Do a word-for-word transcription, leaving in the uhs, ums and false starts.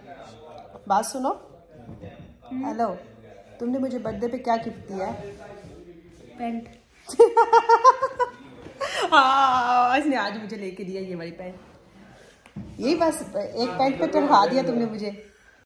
बात सुनो। हेलो, तुमने मुझे बर्थडे पे क्या गिफ्ट दिया? पैंट। हाँ, इसने आज मुझे लेके दिया ये वाली पैंट। यही बस एक पैंट पे चढ़ा दिया तुमने मुझे।